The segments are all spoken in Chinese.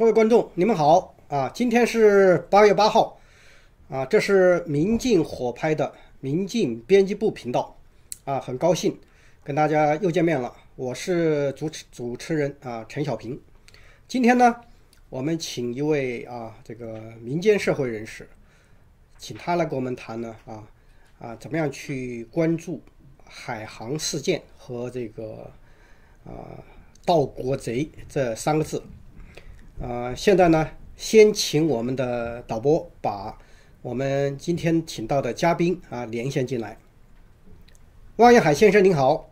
各位观众，你们好啊！今天是8月8号啊，这是明镜火拍的明镜编辑部频道啊，很高兴跟大家又见面了。我是主持人啊陈小平。今天呢，我们请一位这个民间社会人士，请他来跟我们谈呢怎么样去关注海航事件和这个盗国贼这3个字。现在呢，先请我们的导播把我们今天请到的嘉宾连线进来。汪洋海先生您好。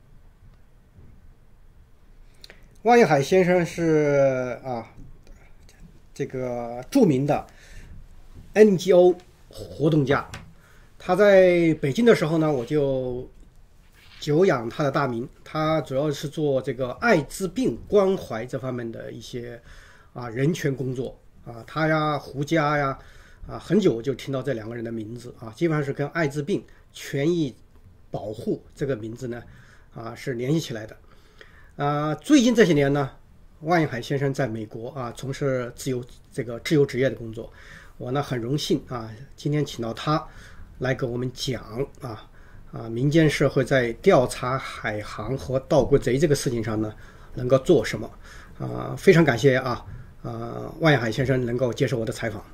汪洋海先生是这个著名的 NGO 活动家。他在北京的时候呢，我就久仰他的大名。他主要是做这个艾滋病关怀这方面的一些人权工作他呀胡佳呀很久就听到这2个人的名字基本上是跟艾滋病权益保护这个名字呢是联系起来的。最近这些年呢，汪洋海先生在美国从事自由职业的工作。我呢很荣幸今天请到他来给我们讲民间社会在调查海航和盗国贼这个事情上呢能够做什么非常感谢汪洋海先生能够接受我的采访。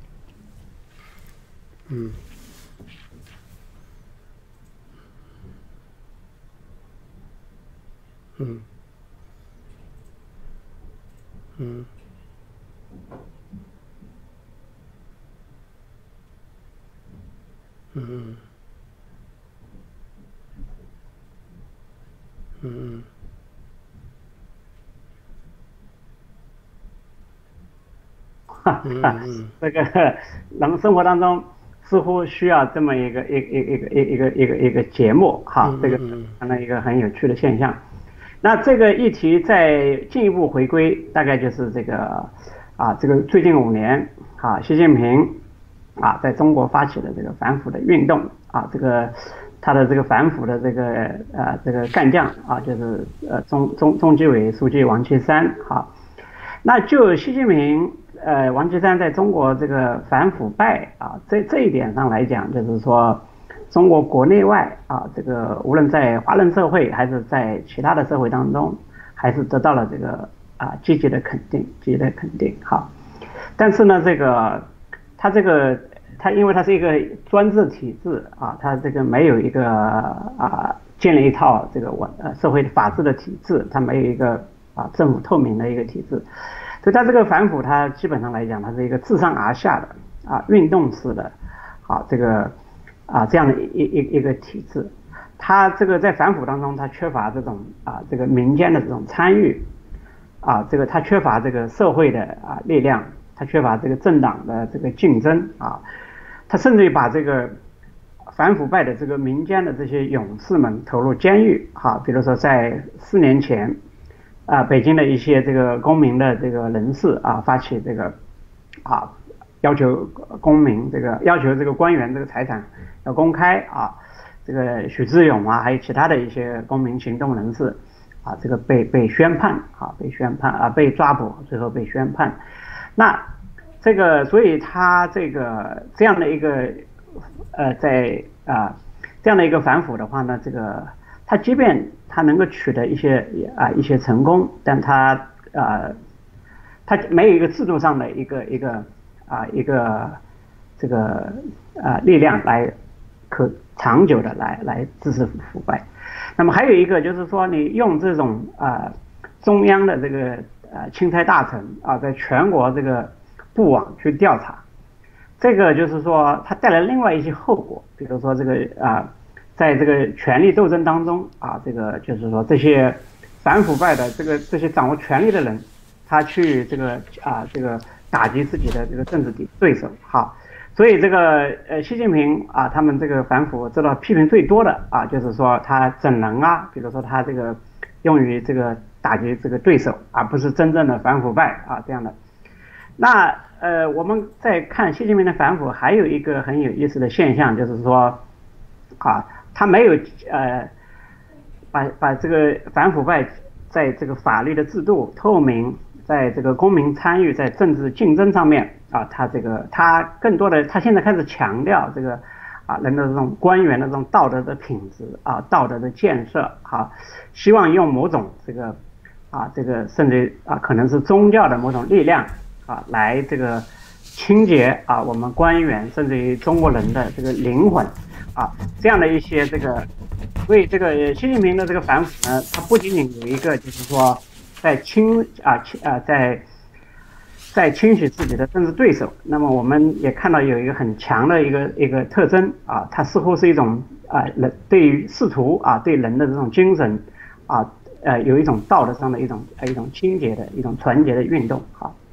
这个咱们生活当中似乎需要这么一个节目这个成了一个很有趣的现象。那这个议题再进一步回归，大概就是这个最近5年习近平在中国发起的这个反腐的运动这个他的这个反腐的这个干将就是中纪委书记王岐山那就习近平王岐山在中国这个反腐败这一点上来讲，就是说中国国内外这个无论在华人社会还是在其他的社会当中，还是得到了这个积极的肯定但是呢，他因为它是一个专制体制它这个没有一个建立一套这个社会法治的体制，它没有一个政府透明的一个体制。所以它这个反腐，它基本上来讲，它是一个自上而下的运动式的这样的一个体制。它这个在反腐当中，它缺乏这种这个民间的这种参与这个它缺乏这个社会的力量，它缺乏这个政党的这个竞争它甚至于把这个反腐败的这个民间的这些勇士们投入监狱比如说在4年前北京的一些这个公民的这个人士发起这个要求要求这个官员这个财产要公开这个许志勇还有其他的一些公民行动人士这个被宣判被抓捕，最后被宣判。那这个所以他这样的一个在这样的一个反腐的话呢，这个他即便他能够取得一些成功，但他没有一个制度上的一个这个力量来可长久的来支持腐败。那么还有一个就是说，你用这种中央的这个钦差大臣在全国这个布网去调查，这个就是说它带来另外一些后果，比如说这个在这个权力斗争当中这个就是说这些反腐败的这些掌握权力的人，他去这个打击自己的这个政治对手所以这个习近平他们这个反腐知道批评最多的就是说他整人比如说他这个用于这个打击这个对手，而不是真正的反腐败这样的。那我们在看习近平的反腐，还有一个很有意思的现象，就是说他没有把这个反腐败在这个法律的制度透明在这个公民参与、在政治竞争上面啊，他更多的他现在开始强调这个人的这种官员的这种道德的品质啊，道德的建设啊，希望用某种这个甚至可能是宗教的某种力量来这个清洁我们官员甚至于中国人的这个灵魂这样的一些这个。所以这个习近平的这个反腐呢，它不仅仅有一个就是说在清洗自己的政治对手，那么我们也看到有一个很强的一个特征它似乎是一种对于试图对人的这种精神有一种道德上的一种清洁的一种团结的运动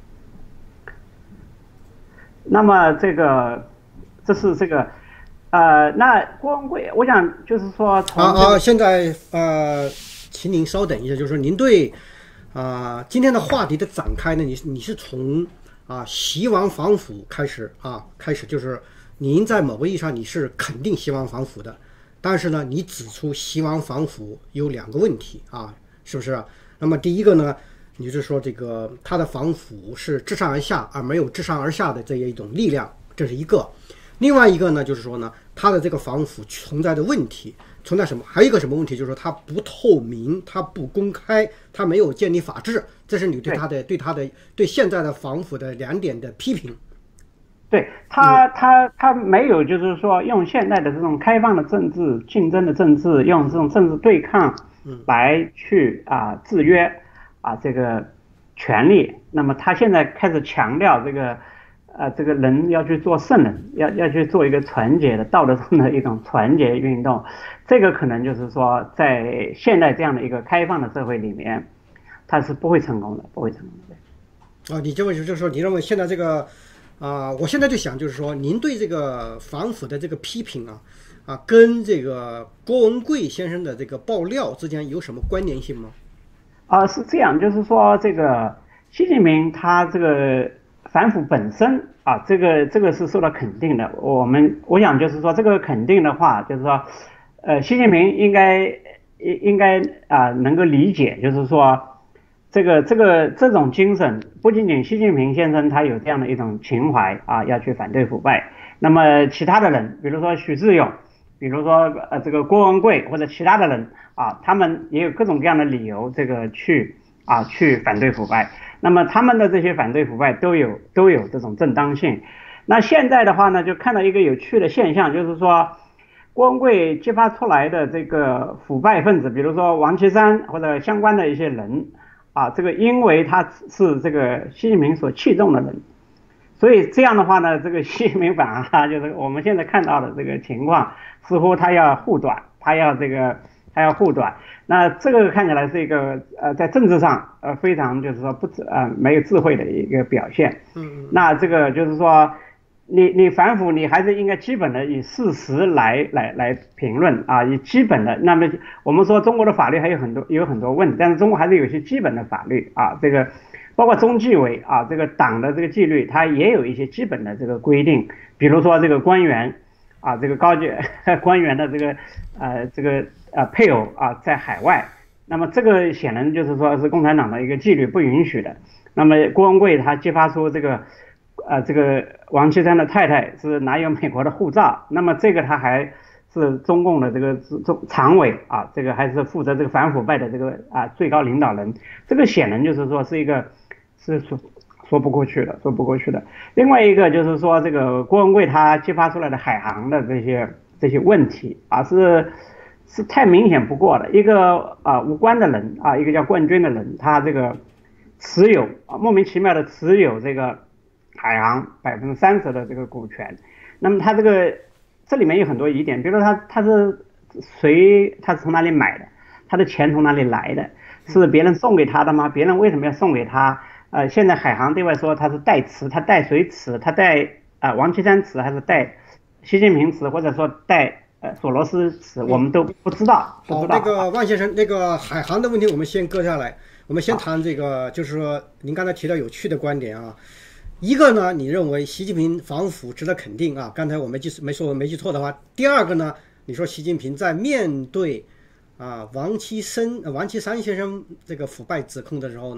那么这是这个。那郭文贵，我想就是说现在请您稍等一下，就是说您对今天的话题的展开呢，你是从习王反腐开始就是您在某个意义上你是肯定习王反腐的，但是呢，你指出习王反腐有2个问题是不是？那么第一个呢，你就是说这个他的反腐是自上而下而没有自上而下的这样一种力量，这是一个。另外一个呢，就是说呢，它的这个反腐存在的问题存在什么？还有一个什么问题，就是说它不透明，它不公开，它没有建立法治，这是你对现在的反腐的2点的批评。 对他没有就是说用现在的这种开放的政治、竞争的政治，用这种政治对抗来去制约这个权利。那么他现在开始强调这个人要去做圣人，要去做一个团结的道德上的一种团结运动，这个可能就是说在现在这样的一个开放的社会里面，它是不会成功的，不会成功的。 你这么就是说，你认为现在这个我现在就想就是说，您对这个反腐的这个批评跟这个郭文贵先生的这个爆料之间有什么关联性吗？ 是这样，就是说这个习近平他这个反腐本身这个是受到肯定的。我想就是说这个肯定的话，就是说习近平应该能够理解，就是说这种精神，不仅仅习近平先生他有这样的一种情怀要去反对腐败，那么其他的人，比如说许志勇，比如说这个郭文贵或者其他的人他们也有各种各样的理由去反对腐败。那么他们的这些反对腐败都有这种正当性。那现在的话呢，就看到一个有趣的现象，就是说郭文贵激发出来的这个腐败分子，比如说王岐山或者相关的一些人这个因为他是这个习近平所器重的人，所以这样的话呢，这个习近平反而就是我们现在看到的这个情况，似乎他要护短，他要护短。那这个看起来是一个在政治上非常就是说没有智慧的一个表现。那这个就是说你反腐，你还是应该基本的以事实来评论以基本的。那么我们说中国的法律还有很多问题，但是中国还是有一些基本的法律这个包括中纪委这个党的这个纪律，它也有一些基本的这个规定，比如说这个官员这个高级官员的这个配偶在海外，那么这个显然就是说是共产党的一个纪律不允许的。那么郭文贵他激发出这个王岐山的太太是拿有美国的护照，那么这个他还是中共的这个常委这个还是负责这个反腐败的这个最高领导人，这个显然就是说是一个说不过去的。另外一个就是说这个郭文贵他激发出来的海航的这些问题是太明显不过的。一个无关的人一个叫冠军的人，他这个持有莫名其妙的持有这个海航30%的这个股权，那么他这里面有很多疑点，比如说他是从哪里买的，他的钱从哪里来的，是别人送给他的吗？别人为什么要送给他？现在海航对外说他是代持，他代谁持？他代王岐山持还是代习近平持，或者说代索罗斯持？我们都不知道。 那个万先生，那个海航的问题我们先搁下来，我们先谈这个，就是说您刚才提到有趣的观点一个呢，你认为习近平反腐值得肯定刚才我没记错的话。第二个呢，你说习近平在面对王岐山先生这个腐败指控的时候呢，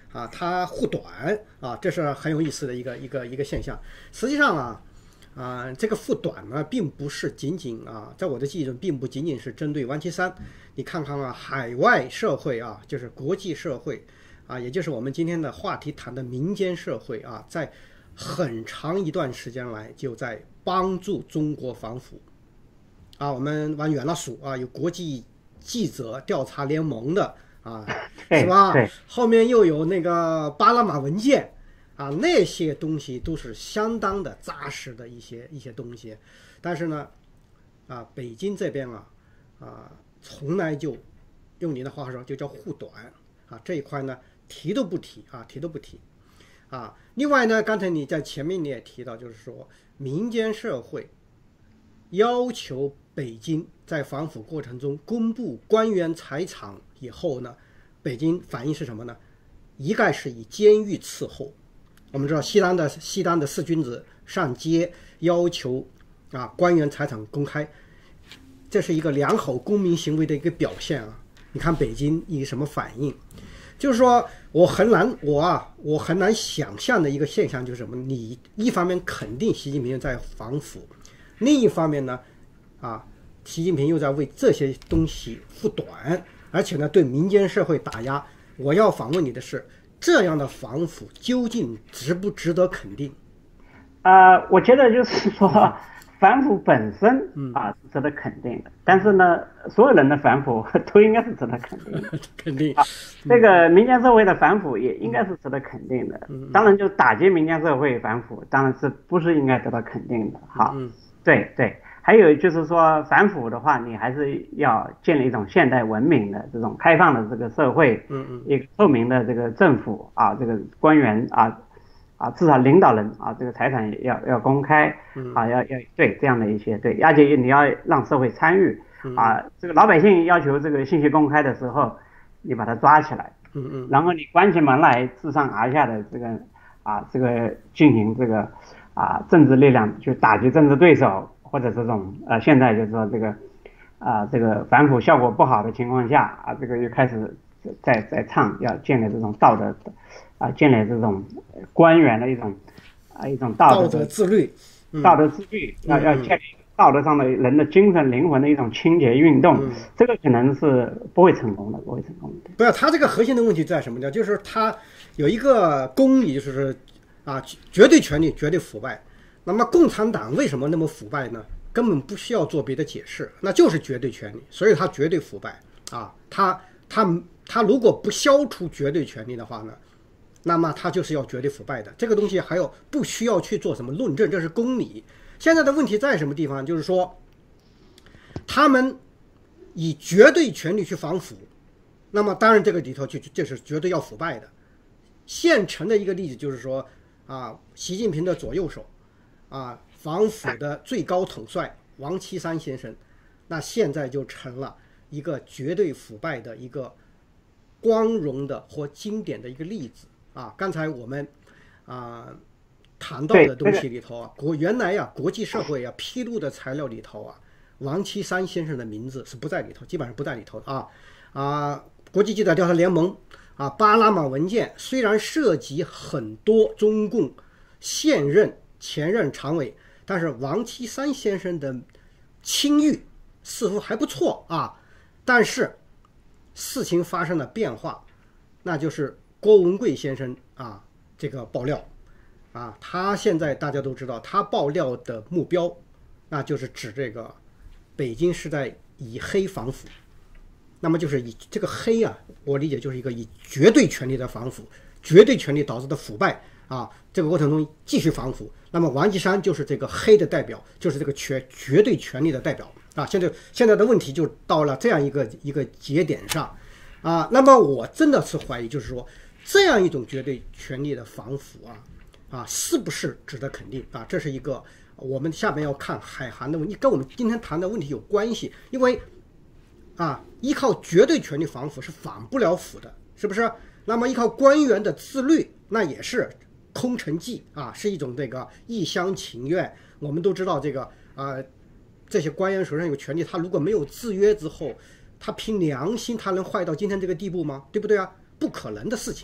它护短这是很有意思的一个现象。实际上这个护短呢，并不是仅仅在我的记忆中，并不仅仅是针对王岐山。你看看海外社会就是国际社会也就是我们今天的话题谈的民间社会在很长一段时间来就在帮助中国反腐我们往远了数有国际记者调查联盟的是吧？后面又有那个巴拿马文件那些东西都是相当的扎实的一些东西。但是呢北京这边从来就用你的话说就叫护短这一块呢提都不提另外呢，刚才你在前面你也提到，就是说民间社会要求北京在反腐过程中公布官员财产以后呢，北京反应是什么呢？一概是以监狱伺候。我们知道西单的四君子上街要求官员财产公开，这是一个良好公民行为的一个表现你看北京以什么反应？就是说我很难想象的一个现象就是什么？你一方面肯定习近平在反腐，另一方面呢习近平又在为这些东西护短，而且呢对民间社会打压。我要反问你的是，这样的反腐究竟值不值得肯定？ 我觉得就是说反腐本身是值得肯定的，但是呢，所有人的反腐都应该是值得肯定的。 肯定这个民间社会的反腐也应该是值得肯定的。当然，就打击民间社会反腐，当然是不是应该得到肯定的。对。还有就是说，反腐的话，你还是要建立一种现代文明的这种开放的这个社会，一个透明的这个政府这个官员至少领导人这个财产要公开要对这样的一些对，而且你要让社会参与这个老百姓要求这个信息公开的时候，你把他抓起来，然后你关起门来自上而下的这个进行这个政治力量去打击政治对手。或者这种现在就是说这个反腐效果不好的情况下这个又开始在倡要建立这种道德建立这种官员的一种道德自律， 要建立道德上的人的精神灵魂的一种清洁运动，这个可能是不会成功的。 不要，他这个核心的问题在什么呢？就是他有一个公理，就是绝对权力绝对腐败。那么共产党为什么那么腐败呢？根本不需要做别的解释，那就是绝对权力，所以它绝对腐败他如果不消除绝对权力的话呢，那么他就是要绝对腐败的。这个东西还有不需要去做什么论证，这是公理。现在的问题在什么地方？就是说他们以绝对权力去反腐，那么当然这个里头就是绝对要腐败的。现成的一个例子就是说习近平的左右手反腐的最高统帅王岐山先生，那现在就成了一个绝对腐败的一个光荣的或经典的一个例子刚才我们谈到的东西里头原来国际社会披露的材料里头王岐山先生的名字是不在里头，基本上不在里头国际记者调查联盟巴拿马文件虽然涉及很多中共现任前任常委，但是王岐山先生的清誉似乎还不错但是事情发生了变化，那就是郭文贵先生这个爆料他现在大家都知道，他爆料的目标那就是指这个北京是在以黑反腐，那么就是以这个黑我理解就是一个以绝对权力的反腐，绝对权力导致的腐败这个过程中继续反腐，那么王岐山就是这个黑的代表，就是这个绝对权力的代表现在的问题就到了这样一个节点上那么我真的是怀疑，就是说这样一种绝对权力的反腐是不是值得肯定这是一个我们下面要看海涵的问题，跟我们今天谈的问题有关系。因为依靠绝对权力反腐是反不了腐的，是不是？那么依靠官员的自律，那也是空城计是一种这个一厢情愿。我们都知道这个这些官员手上有权力，他如果没有制约之后，他凭良心他能坏到今天这个地步吗？对不对不可能的事情。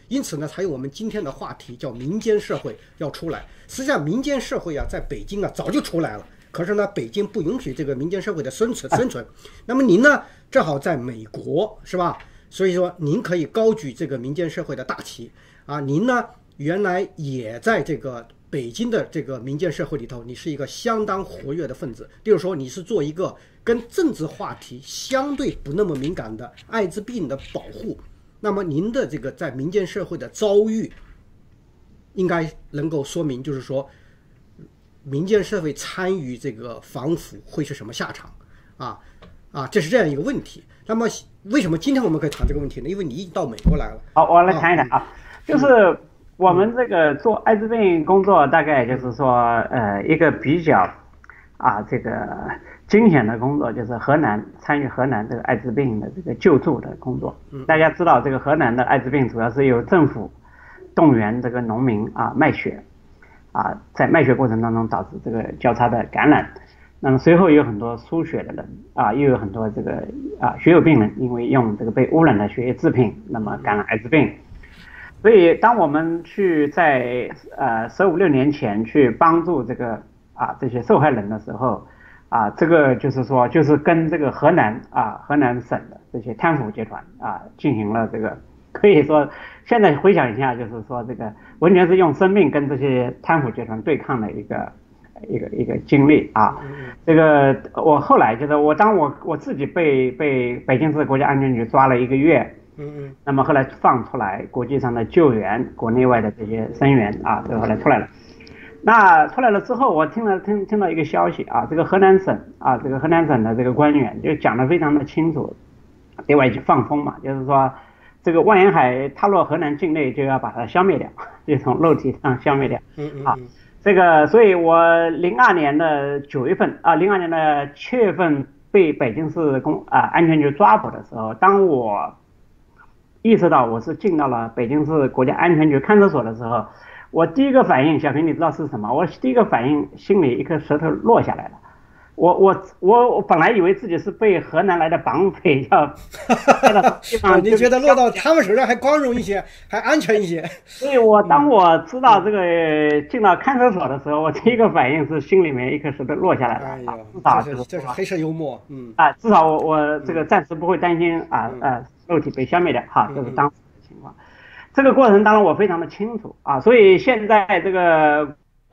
因此呢，才有我们今天的话题叫民间社会要出来。实际上，民间社会啊，在北京啊早就出来了，可是呢，北京不允许这个民间社会的生存。那么您呢，正好在美国，是吧？所以说，您可以高举这个民间社会的大旗啊。您呢，原来也在这个北京的这个民间社会里头，你是一个相当活跃的分子。例如说，你是做一个跟政治话题相对不那么敏感的艾滋病的保护。那么您的这个在民间社会的遭遇，应该能够说明，就是说，民间社会参与这个防腐会是什么下场这是这样一个问题。那么为什么今天我们可以谈这个问题呢？因为你已经到美国来了。 好，我来谈一谈就是我们这个做艾滋病工作，大概就是说，一个比较这个惊险的工作，就是参与河南这个艾滋病的这个救助的工作。大家知道，这个河南的艾滋病主要是由政府动员这个农民卖血，在卖血过程当中导致这个交叉的感染。那么随后有很多输血的人又有很多这个血友病人，因为用这个被污染的血液制品，那么感染艾滋病。所以当我们去在15、16年前去帮助这个这些受害人的时候，这个就是说就是跟这个河南省的这些贪腐集团进行了这个，可以说现在回想一下，就是说这个完全是用生命跟这些贪腐集团对抗的一个经历这个我后来就是当我自己被北京市国家安全局抓了1个月，那么后来放出来，国际上的救援，国内外的这些声援这个后来出来了。那出来了之后，我听到一个消息这个河南省这个河南省的这个官员就讲得非常的清楚，对外去放风嘛，就是说这个万延海踏入河南境内就要把它消灭掉，就从肉体上消灭掉这个，所以我02年的9月份02年的7月份被北京市安全局抓捕的时候，当我意识到我是进到了北京市国家安全局看守所的时候，我第一个反应，小平你知道是什么？我第一个反应，心里一颗石头落下来了。我本来以为自己是被河南来的绑匪要你觉得落到他们手上还光荣一些，还安全一些？ 所以当我知道这个进到看守所的时候，我第一个反应是心里面一颗石头落下来了。 这是黑色幽默， 至少我这个暂时不会担心肉体被消灭掉这是当时的情况。这个过程当然我非常的清楚所以现在这个。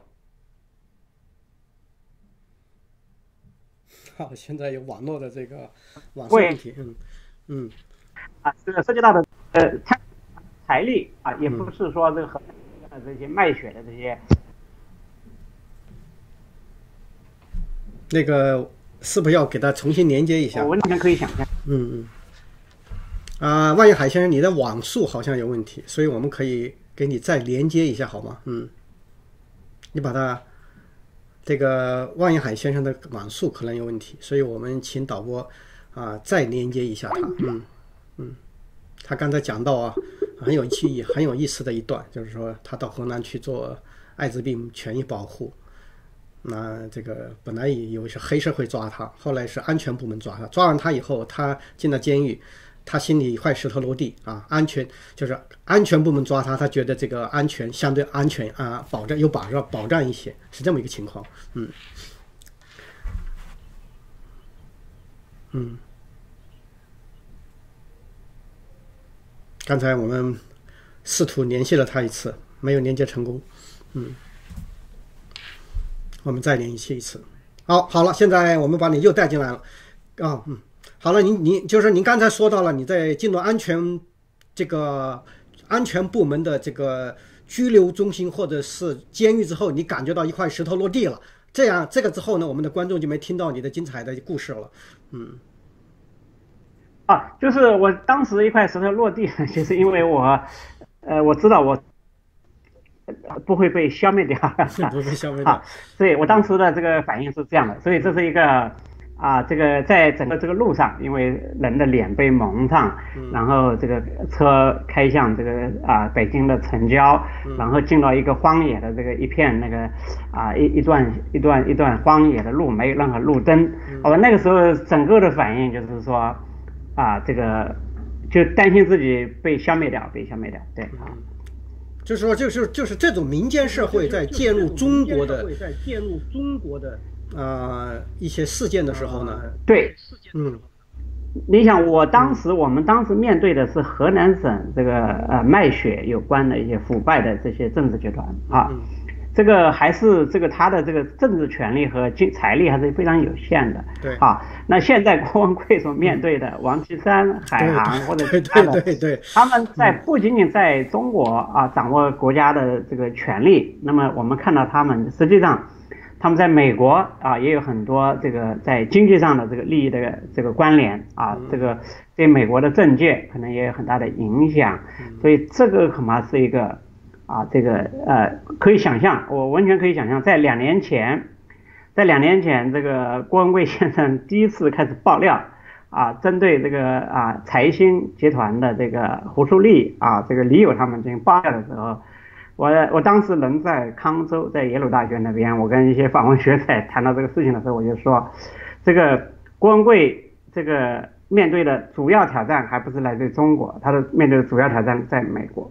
现在有网络的这个网络问题， 这个涉及到的财力也不是说这个河南这些卖血的这些， 那个是不是要给他重新连接一下？ 我完全可以想象。 万一海先生，你的网速好像有问题，所以我们可以给你再连接一下，好吗？你把它。这个万一海先生的网速可能有问题，所以我们请导播再连接一下他。他刚才讲到很有意思的一段，就是说他到河南去做艾滋病权益保护。那这个本来以为是黑社会抓他，后来是安全部门抓他，抓完他以后，他进了监狱。他心里一块石头落地安全就是安全部门抓他，他觉得这个安全相对安全保障一些，是这么一个情况。刚才我们试图联系了他一次，没有连接成功。我们再联系一次。好了，现在我们把你又带进来了好了，您就是您刚才说到了，你在进入安全部门的这个拘留中心或者是监狱之后，你感觉到一块石头落地了。这个之后呢，我们的观众就没听到你的精彩的故事了。 就是我当时一块石头落地，就是因为我知道我不会被消灭掉， 不会消灭掉。 所以我当时的这个反应是这样的，所以这是一个。这个在整个这个路上，因为人的脸被蒙上，然后这个车开向这个北京的城郊，然后进到一个荒野的这个一片那个一段荒野的路，没有任何路灯。那个时候整个的反应就是说这个就担心自己被消灭掉，对啊。 就是说，就是这种民间社会在介入中国的一些事件的时候呢， 对，你想，我们当时面对的是河南省这个卖血有关的一些腐败的这些政治集团啊，这个还是这个他的这个政治权力和财力还是非常有限的， 对啊。那现在郭文贵所面对的王岐山、海航或者其他的， 对， 他们不仅仅在中国啊掌握国家的这个权力，那么我们看到他们实际上他们在美国啊也有很多这个在经济上的这个利益的这个关联啊，这个对美国的政界可能也有很大的影响，所以这个恐怕是一个这个可以想象，我完全可以想象，在2年前，这个郭文贵先生第一次开始爆料针对这个财新集团的这个胡舒立这个李友他们进行爆料的时候，我当时人在康州，在耶鲁大学那边，我跟一些访问学者谈到这个事情的时候，我就说，这个郭文贵这个面对的主要挑战还不是来自中国，他的面对的主要挑战在美国。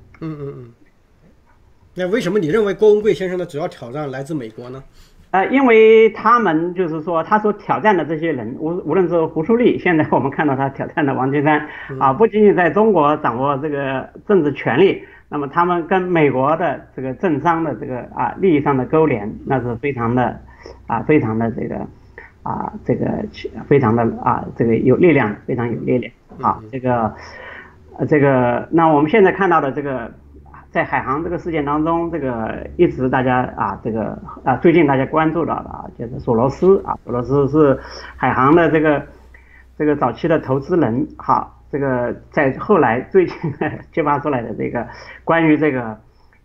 那为什么你认为郭文贵先生的主要挑战来自美国呢？ 因为他们就是说，他所挑战的这些人，无论是胡舒立，现在我们看到他挑战的王岐山不仅仅在中国掌握这个政治权力，那么他们跟美国的这个政商的这个利益上的勾连，那是非常的这个非常的这个有力量，非常有力量这个那我们现在看到的这个。在海航这个事件当中，这个一直大家最近大家关注到的就是索罗斯索罗斯是海航的这个早期的投资人这个在后来最近揭发出来的这个关于这个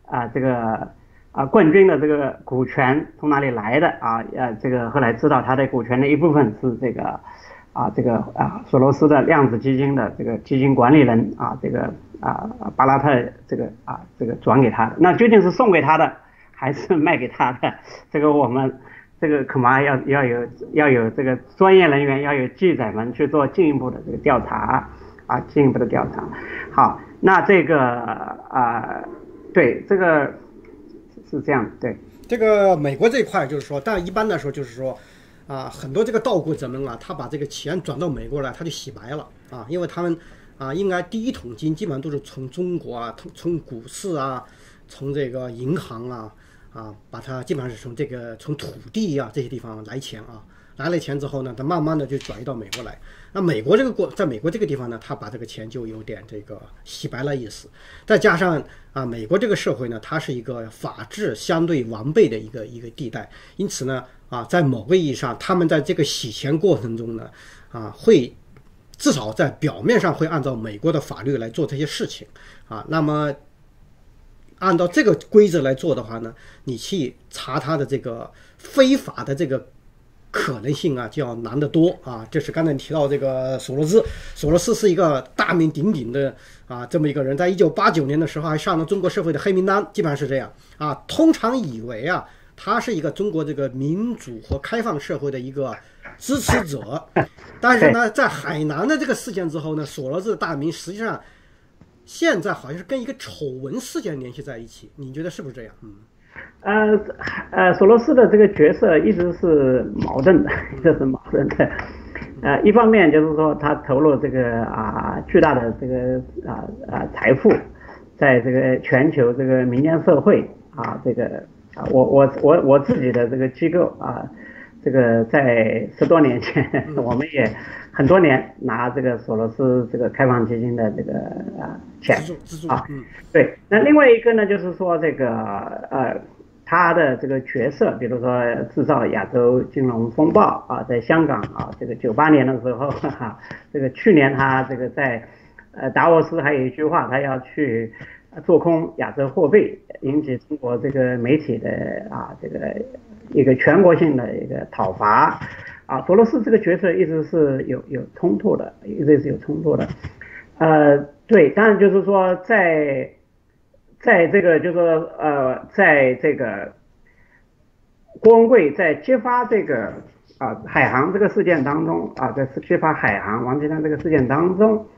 冠军的这个股权从哪里来的这个后来知道他的股权的一部分是这个索罗斯的量子基金的这个基金管理人这个巴拉特这个转给他的，那究竟是送给他的还是卖给他的？这个我们这个恐怕要有这个专业人员，要有记者们去做进一步的这个调查好，那这个对，这个是这样的，对。 这个美国这一块就是说，但一般来说就是说很多这个盗国者们他把这个钱转到美国来，他就洗白了因为他们应该第一桶金基本上都是从中国从股市从这个银行把它基本上是从土地这些地方来钱来了钱之后呢，它慢慢的就转移到美国来。那美国在美国这个地方呢，他把这个钱就有点这个洗白了意思。再加上美国这个社会呢，它是一个法治相对完备的一个地带，因此呢在某个意义上，他们在这个洗钱过程中呢会至少在表面上会按照美国的法律来做这些事情那么按照这个规则来做的话呢，你去查他的这个非法的这个可能性就要难得多这是刚才你提到这个索罗斯是一个大名鼎鼎的这么一个人，在1989年的时候还上了中国社会的黑名单，基本上是这样通常以为他是一个中国这个民主和开放社会的一个支持者，但是呢，在海南的这个事件之后呢，索罗斯的大名实际上现在好像是跟一个丑闻事件联系在一起，你觉得是不是这样？ 索罗斯的这个角色一直是矛盾的，一方面就是说他投入这个巨大的这个财富，在这个全球这个民间社会这个我自己的这个机构这个在10多年前，我们也很多年拿这个索罗斯这个开放基金的这个钱对。那另外一个呢，就是说这个他的这个角色，比如说制造亚洲金融风暴在香港这个98年的时候这个去年他这个在达沃斯还有一句话，他要去做空亚洲货币，引起中国这个媒体的这个一个全国性的一个讨伐索罗斯这个角色一直是有冲突的，对，当然就是说在这个就是说在这个郭文贵在揭发这个海航这个事件当中在揭发海航王岐山这个事件当中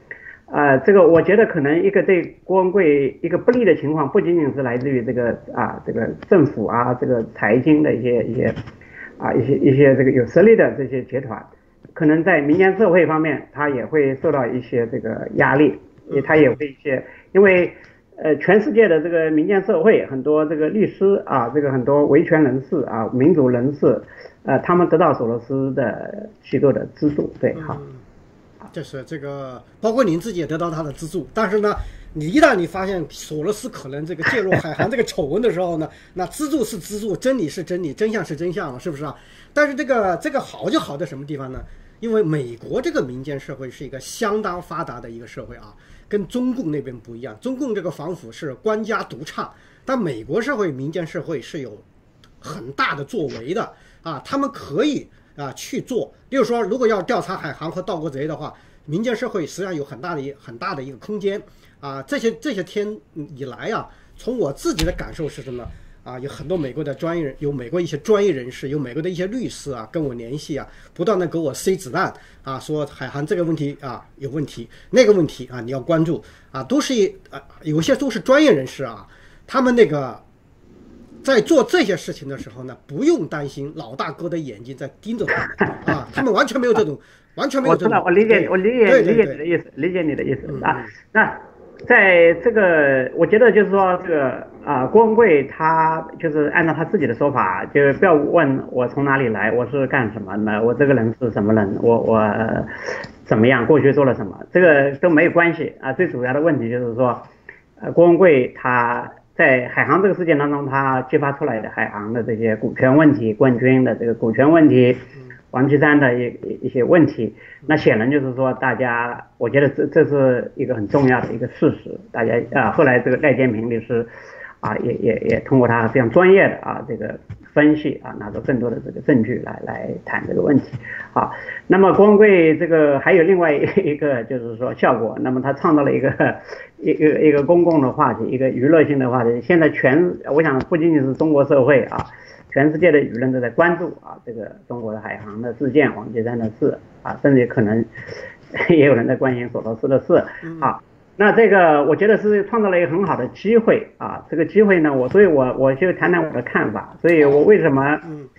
这个我觉得可能一个对郭文贵一个不利的情况，不仅仅是来自于这个政府啊，这个财经的一些这个有实力的这些集团，可能在民间社会方面，他也会受到一些这个压力，他也会因为全世界的这个民间社会很多这个律师啊，这个很多维权人士啊，民主人士，他们得到索罗斯的机构的资助，对，好。 就是这个，包括您自己也得到他的资助，但是呢，一旦你发现索罗斯可能这个介入海航这个丑闻的时候呢，那资助是资助，真理是真理，真相是真相，是不是啊？但是这个好就好在什么地方呢？因为美国这个民间社会是一个相当发达的一个社会啊，跟中共那边不一样。中共这个防腐是官家独唱，但美国社会民间社会是有很大的作为的啊，他们可以去做。例如说，如果要调查海航和盗国贼的话，民间社会实际上有很大的一个空间啊。这些天以来啊，从我自己的感受是什么呢？啊，有很多美国的专业人，有美国一些专业人士，有美国的一些律师啊，跟我联系啊，不断的给我塞子弹啊，说海航这个问题啊有问题，那个问题啊你要关注啊，有些都是专业人士啊，他们在做这些事情的时候呢，不用担心老大哥的眼睛在盯着他们啊，他们完全没有这种，完全没有这种。 我理解你的意思啊。那在这个，我觉得就是说这个郭文贵他就是按照他自己的说法，就不要问我从哪里来，我是干什么的，我这个人是什么人，我怎么样，过去做了什么，这个都没有关系啊。最主要的问题就是说，郭文贵他在海航这个事件当中，他激发出来的海航的这些股权问题、冠军的这个股权问题、王岐山的一些问题，那显然就是说，大家我觉得这是一个很重要的一个事实。大家后来这个赖建平律师也通过他非常专业的这个分析拿出更多的这个证据来谈这个问题。好，那么郭文贵这个还有另外一个就是说效果，那么他创造了一个公共的话题，一个娱乐性的话题。现在我想不仅仅是中国社会全世界的舆论都在关注这个中国的海航的事件、王岐山的事甚至可能也有人在关心索罗斯的事那这个我觉得是创造了一个很好的机会这个机会呢，所以我就谈谈我的看法。所以我为什么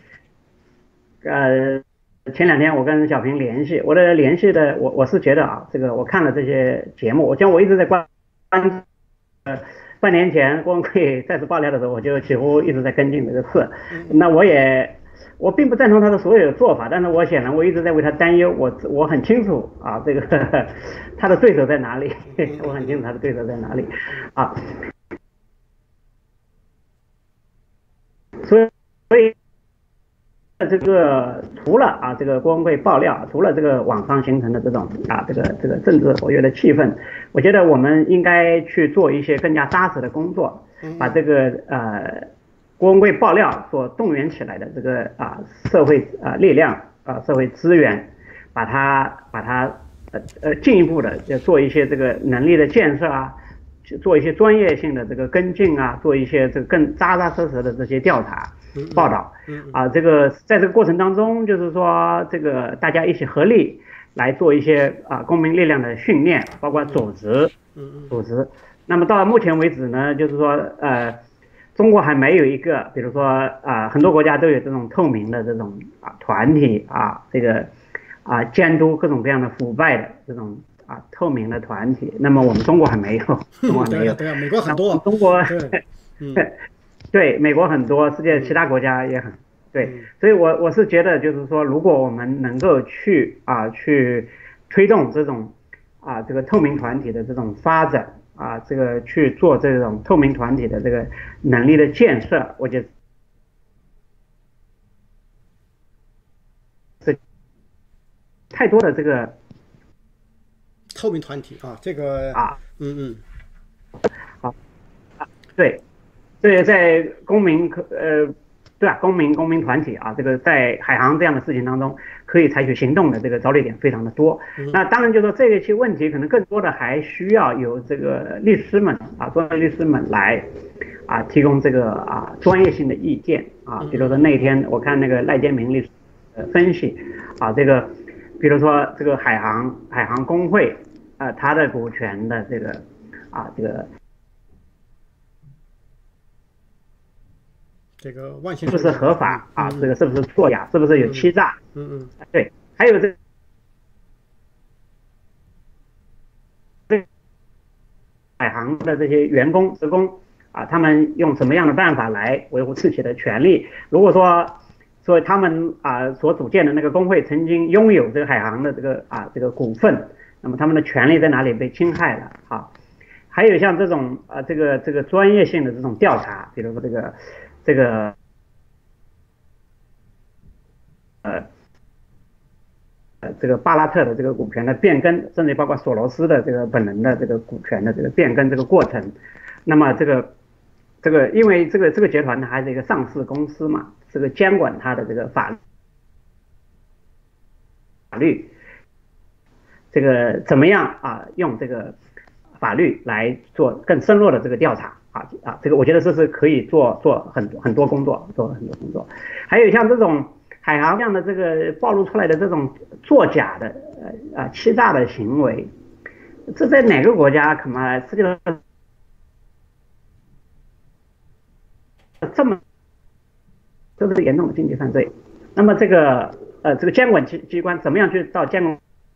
前2天我跟小平联系，我是觉得这个我看了这些节目，我一直在关半年前郭文贵再次爆料的时候，我就几乎一直在跟进这个事。那我并不赞同他的所有的做法，但是我显然我一直在为他担忧。我很清楚这个他的对手在哪里，我很清楚他的对手在哪里所以这个除了这个郭文贵爆料，除了这个网上形成的这种这个政治活跃的气氛，我觉得我们应该去做一些更加扎实的工作，把这个郭文贵爆料所动员起来的这个社会力量社会资源，把它进一步的做一些这个能力的建设做一些专业性的这个跟进做一些这个更扎扎实实的这些调查报道这个在这个过程当中，就是说这个大家一起合力来做一些公民力量的训练，包括组织。那么到目前为止呢，就是说中国还没有一个，比如说很多国家都有这种透明的这种团体这个监督各种各样的腐败的这种透明的团体。那么我们中国还没有，中国还没有。 对美国很多。 中国对美国很多，世界其他国家也很对。所以我是觉得就是说，如果我们能够去推动这种这个透明团体的这种发展这个去做这种透明团体的这个能力的建设，我觉得是太多的这个透明团体这个好对，在公民公民团体这个在海航这样的事情当中可以采取行动的这个着力点非常的多。那当然就是说这一期问题可能更多的还需要有这个律师们专业律师们来提供这个专业性的意见比如说那天我看那个赖建明律师分析这个比如说这个海航工会他的股权的这个这个万先生是不是合法啊？这个是不是作假？是不是有欺诈？对，还有这海航的这些员工职工啊，他们用什么样的办法来维护自己的权利？如果说他们所组建的那个工会曾经拥有这个海航的这个股份，那么他们的权利在哪里被侵害了啊？还有像这种这个专业性的这种调查，比如说这个巴拉特的这个股权的变更，甚至包括索罗斯的这个本人的这个股权的这个变更这个过程，那么这个因为这个集团它还是一个上市公司嘛，这个监管它的这个法律，这个怎么样用这个法律来做更深入的这个调查这个我觉得这是可以做很多工作，还有像这种海航这样的这个暴露出来的这种作假的欺诈的行为，这在哪个国家恐怕世界上这是严重的经济犯罪。那么这个监管机关怎么样去到监管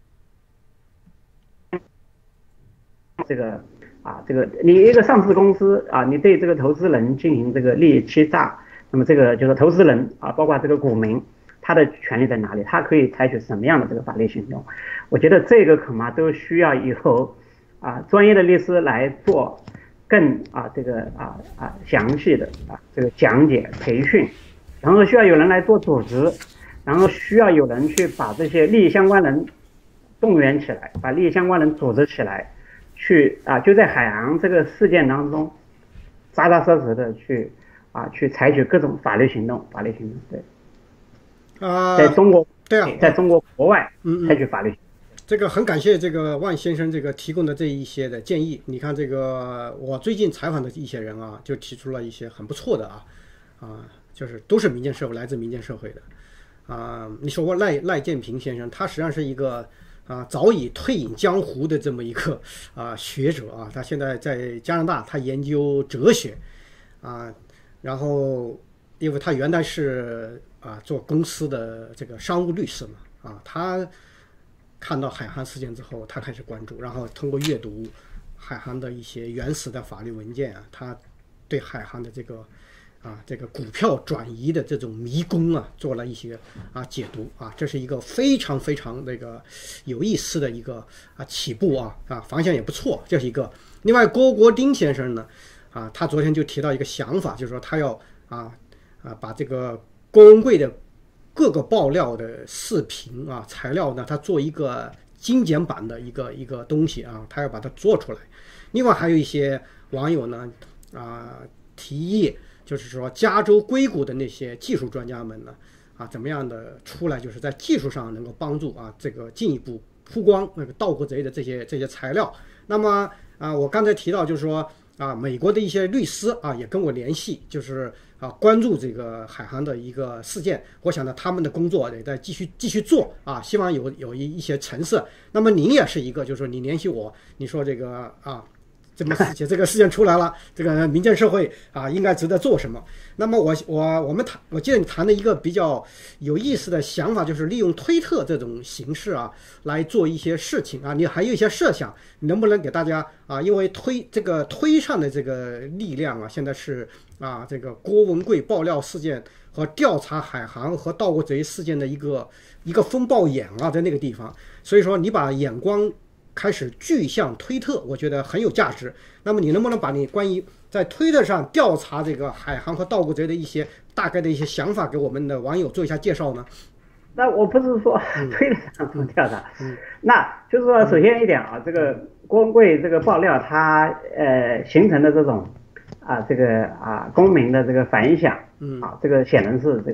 这个你一个上市公司你对这个投资人进行这个利益欺诈，那么这个就是投资人包括这个股民，他的权利在哪里？他可以采取什么样的这个法律行动？我觉得这个恐怕都需要以后专业的律师来做更详细的这个讲解培训，然后需要有人来做组织，然后需要有人去把这些利益相关人动员起来，把利益相关人组织起来，去就在海航这个事件当中扎扎实实的去采取各种法律行动，对。在中国， 对啊， 在中国国外采取法律。 这个很感谢这个万先生这个提供的这一些的建议。你看这个我最近采访的一些人就提出了一些很不错的就是都是来自民间社会的你说过赖建平先生，他实际上是一个早已退隐江湖的这么一个学者他现在在加拿大，他研究哲学然后因为他原来是做公司的这个商务律师嘛他看到海航事件之后，他开始关注，然后通过阅读海航的一些原始的法律文件他对海航的这个股票转移的这种迷宫做了一些解读这是一个非常非常那个有意思的一个起步方向也不错，这是一个。另外郭国丁先生呢他昨天就提到一个想法，就是说他要把这个郭文贵的各个爆料的视频材料呢，他做一个精简版的一个东西他要把它做出来。另外还有一些网友呢提议，就是说加州硅谷的那些技术专家们呢怎么样的出来，就是在技术上能够帮助这个进一步曝光那个盗国贼的这些材料。那么我刚才提到就是说美国的一些律师也跟我联系，就是关注这个海航的一个事件。我想呢他们的工作得再继续做希望有一些成色。那么您也是一个，就是说你联系我，你说这个这么这个事件出来了，这个民间社会应该值得做什么？那么我记得你谈的一个比较有意思的想法，就是利用推特这种形式来做一些事情你还有一些设想，你能不能给大家因为推上的这个力量现在是这个郭文贵爆料事件和调查海航和盗国贼事件的一个风暴眼在那个地方，所以说你把眼光开始聚向推特，我觉得很有价值。那么你能不能把你关于在推特上调查这个海航和盗国贼的一些大概的一些想法给我们的网友做一下介绍呢？ 那我不是说推特上怎么调查，那就是说首先一点这个郭文贵这个爆料它形成的这种公民的这个反响这个显然是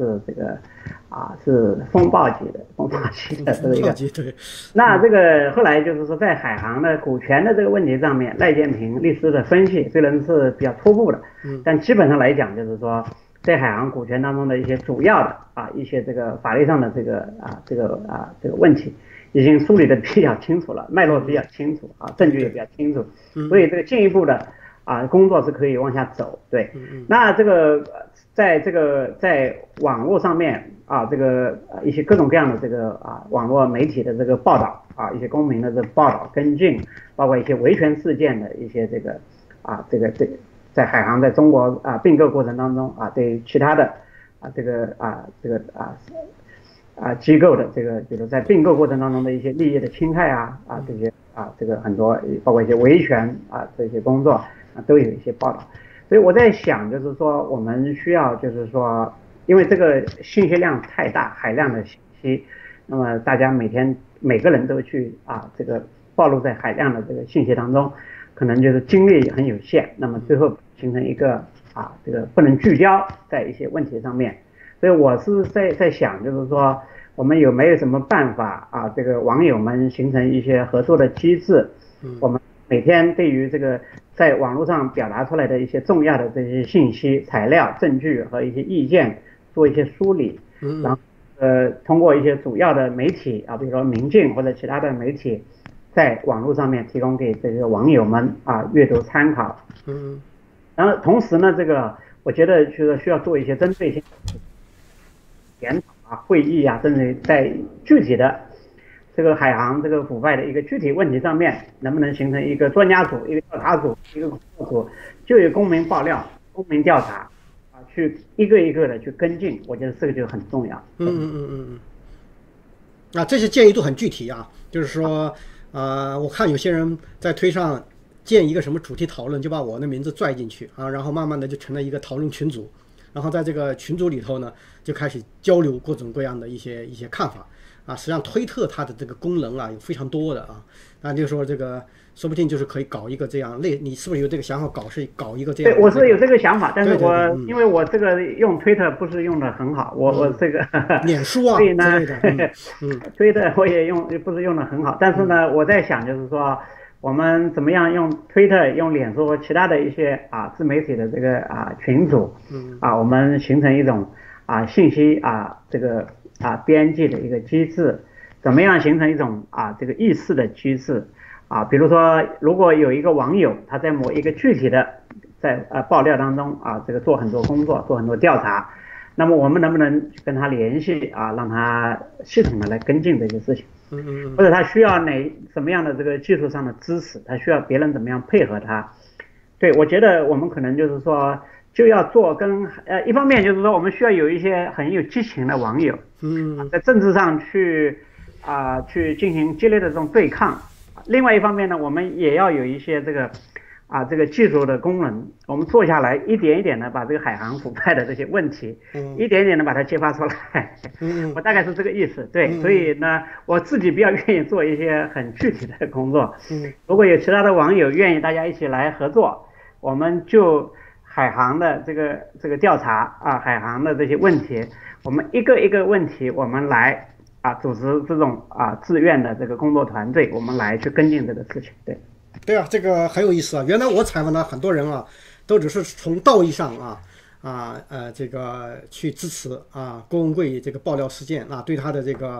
是风暴级的这个一个。 对。 那这个后来就是说在海航的股权的这个问题上面，赖建平律师的分析虽然是比较初步的，但基本上来讲就是说在海航股权当中的一些主要的一些这个法律上的这个问题， 已经梳理的比较清楚了，脉络比较清楚啊，证据也比较清楚，所以这个进一步的工作是可以往下走。对，那这个在网络上面这个一些各种各样的这个网络媒体的这个报道一些公民的这个报道跟进，包括一些维权事件的一些这个在海航在中国并购过程当中对其他的机构的这个比如在并购过程当中的一些利益的侵害这些这个很多包括一些维权这些工作都有一些报道。所以我在想，就是说我们需要就是说，因为这个信息量太大，海量的信息，那么大家每个人都去这个暴露在海量的这个信息当中，可能就是精力很有限，那么最后形成一个这个不能聚焦在一些问题上面。所以我是在想，就是说我们有没有什么办法这个网友们形成一些合作的机制，我们每天对于这个在网络上表达出来的一些重要的这些信息、材料、证据和一些意见做一些梳理，然后通过一些主要的媒体比如说明镜或者其他的媒体，在网络上面提供给这个网友们阅读参考。然后同时呢，这个我觉得就是需要做一些针对性研讨会议甚至在具体的这个海航这个腐败的一个具体问题上面，能不能形成一个专家组、一个调查组、一个工作组，就有公民爆料、公民调查去一个一个的去跟进，我觉得这个就很重要。 这些建议都很具体就是说我看有些人在推上建一个什么主题讨论，就把我的名字拽进去然后慢慢的就成了一个讨论群组，然后在这个群组里头呢，就开始交流各种各样的一些看法实际上推特它的这个功能有非常多的那就是说这个说不定就是可以搞一个这样你是不是有这个想法搞一个这样？ 对，我是有这个想法，但是因为我这个用推特不是用的很好，我这个脸书所以呢推特我也不是用的很好，但是呢我在想就是说我们怎么样用推特、用脸书和其他的一些自媒体的这个群组我们形成一种信息这个编辑的一个机制，怎么样形成一种这个议事的机制比如说如果有一个网友他在某一个具体的在爆料当中这个做很多工作、做很多调查，那么我们能不能跟他联系让他系统的来跟进这些事情？或者他需要什么样的这个技术上的支持，他需要别人怎么样配合他？对，我觉得我们可能就是说就要做跟一方面就是说我们需要有一些很有激情的网友在政治上去进行激烈的这种对抗。另外一方面呢，我们也要有一些这个技术的功能，我们做下来一点一点的把这个海航腐败的这些问题一点一点的把它揭发出来我大概是这个意思。对，所以呢我自己比较愿意做一些很具体的工作如果有其他的网友愿意大家一起来合作，我们就海航的这个调查海航的这些问题，我们一个一个问题我们来组织这种自愿的这个工作团队，我们来去跟进这个事情。 对这个很有意思原来我采访的很多人都只是从道义上这个去支持郭文贵这个爆料事件对他的这个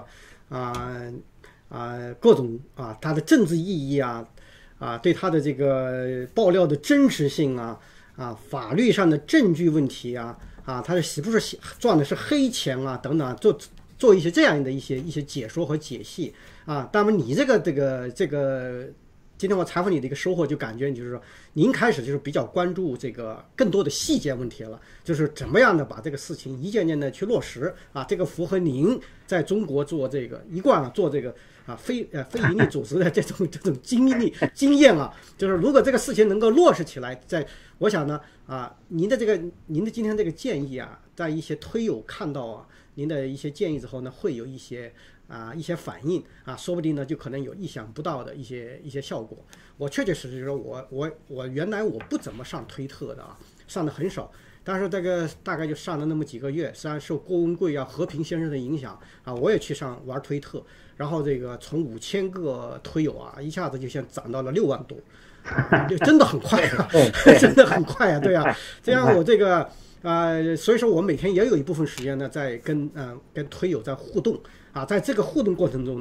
各种他的政治意义对他的这个爆料的真实性法律上的证据问题他是不是赚的是黑钱等等，做一些这样的一些解说和解析当然你这个今天我采访你的一个收获，就感觉就是说，您开始就是比较关注这个更多的细节问题了，就是怎么样的把这个事情一件件的去落实这个符合您在中国做这个一贯做这个非营利组织的这种经验就是如果这个事情能够落实起来，我想呢您的今天这个建议在一些推友看到您的一些建议之后呢，会有一些反应说不定呢就可能有意想不到的一些效果。我确确实实说我原来我不怎么上推特的上的很少，但是这个大概就上了那么几个月，实际上受郭文贵和平先生的影响我也去玩推特，然后这个从5000个推友一下子就像涨到了6万多真的很快真的很快对这样我这个所以说我每天也有一部分时间呢在跟推友在互动在这个互动过程中呢，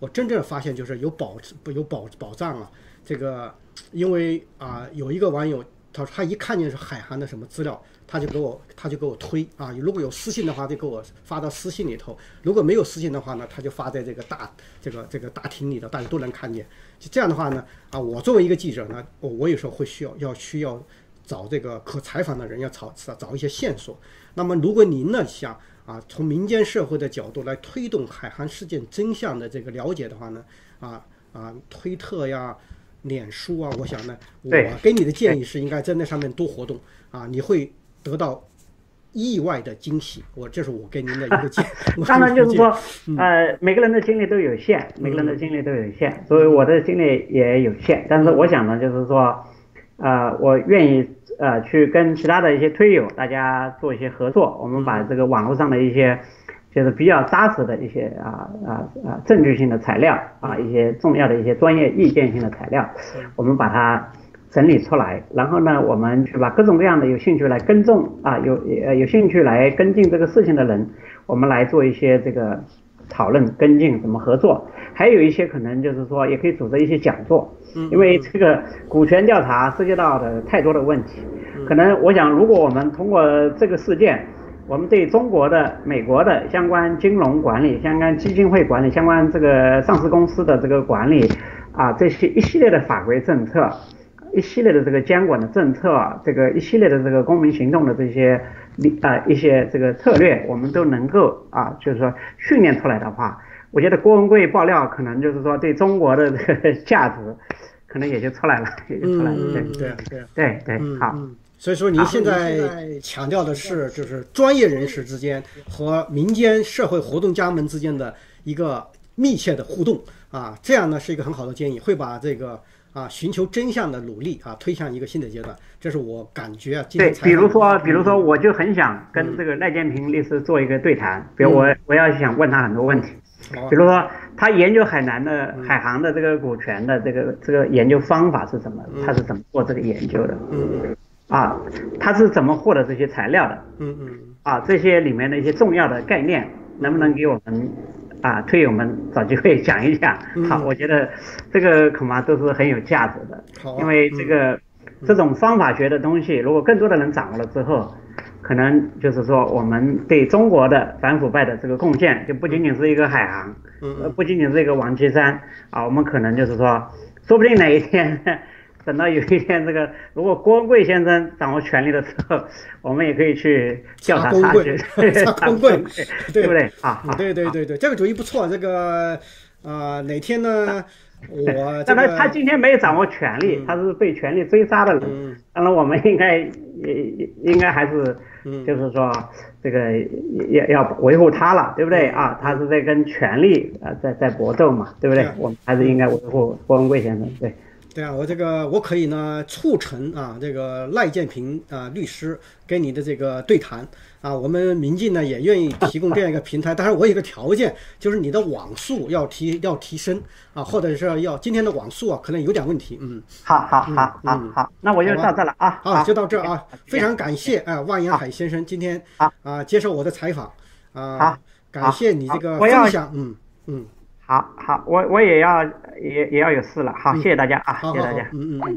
我真正发现就是有保障啊。这个因为有一个网友他一看见是海航的什么资料，他就给我推啊，如果有私信的话就给我发到私信里头，如果没有私信的话呢，他就发在这个大厅里头，大家都能看见。就这样的话呢我作为一个记者呢，我有时候会需要找这个可采访的人，要找一些线索。那么如果您呢想从民间社会的角度来推动海航事件真相的这个了解的话呢，推特呀、脸书啊，我想呢，我给你的建议是应该在那上面多活动你会得到意外的惊喜。这是我给您的一个建议。 当然就是说，每个人的精力都有限，所以我的精力也有限。但是我想呢，就是说，我愿意去跟其他的一些推友大家做一些合作，我们把这个网络上的一些就是比较扎实的一些证据性的材料一些重要的一些专业意见性的材料，我们把它整理出来，然后呢，我们去把各种各样的有兴趣来跟踪有兴趣来跟进这个事情的人，我们来做一些这个讨论跟进怎么合作。还有一些可能就是说也可以组织一些讲座，因为这个股权调查涉及到的太多的问题，可能我想如果我们通过这个事件，我们对中国的、美国的相关金融管理、相关基金会管理、相关这个上市公司的这个管理这些一系列的法规政策、一系列的这个监管的政策、这个一系列的这个公民行动的这些一些这个策略，我们都能够就是说训练出来的话，我觉得郭文贵爆料可能就是说对中国的这个价值可能也就出来了，对，好。 所以说您现在强调的是就是专业人士之间和民间社会活动家们之间的一个密切的互动这样呢是一个很好的建议，会把这个寻求真相的努力推向一个新的阶段。这是我感觉今天比如说我就很想跟这个赖建平律师做一个对谈，比如我要想问他很多问题，比如说他研究海航的这个股权的这个研究方法是什么，他是怎么做这个研究的，他是怎么获得这些材料的，这些里面的一些重要的概念，能不能给我们推友们找机会讲一讲？好，我觉得这个恐怕都是很有价值的，因为这种方法学的东西，如果更多的人掌握了之后，可能就是说我们对中国的反腐败的这个贡献，就不仅仅是一个海航，不仅仅是一个王岐山我们可能就是说不定哪一天。等到有一天如果郭文贵先生掌握权力的时候，我们也可以去调查他去查郭文贵， 对不对对，这个主意不错。这个哪天呢？ 当然他今天没有掌握权力，他是被权力追杀的人。当然我们应该还是就是说这个要维护他了，对不对他是在跟权力在搏斗嘛，对不对？我们还是应该维护郭文贵先生，对。 对我可以呢促成这个赖建平律师跟你的这个对谈我们民进呢也愿意提供这样一个平台，但是我有一个条件，就是你的网速要提升或者是今天的网速可能有点问题。 好，那我就到这了好，就到这非常感谢万延海先生今天接受我的采访好， 感谢你这个分享。 好，我也要有事了。好，谢谢大家谢谢大家。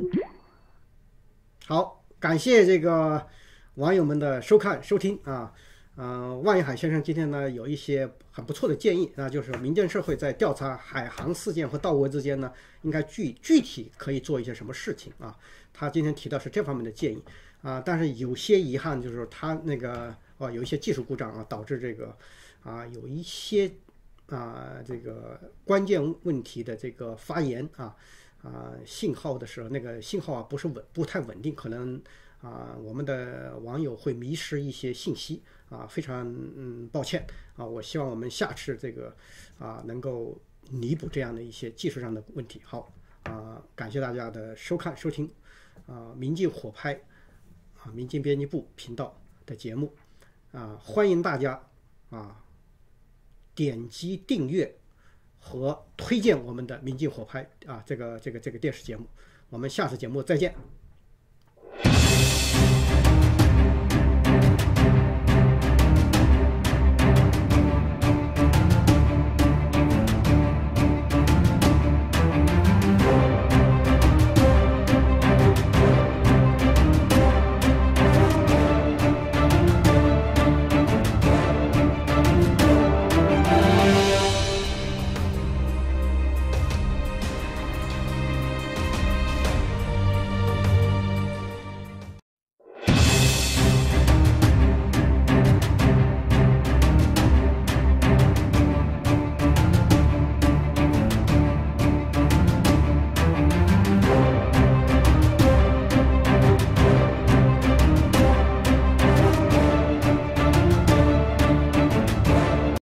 好，感谢这个网友们的收看收听万延海先生今天呢有一些很不错的建议就是民间社会在调查海航事件和盗国之间呢，应该具体可以做一些什么事情他今天提到是这方面的建议但是有些遗憾就是他有一些技术故障导致这个有一些这个关键问题的这个发言信号的时候，那个信号不太稳定，可能我们的网友会迷失一些信息非常抱歉我希望我们下次这个能够弥补这样的一些技术上的问题。好感谢大家的收看收听民进火拍民进编辑部频道的节目欢迎大家点击订阅和推荐我们的民进火拍这个电视节目。我们下次节目再见。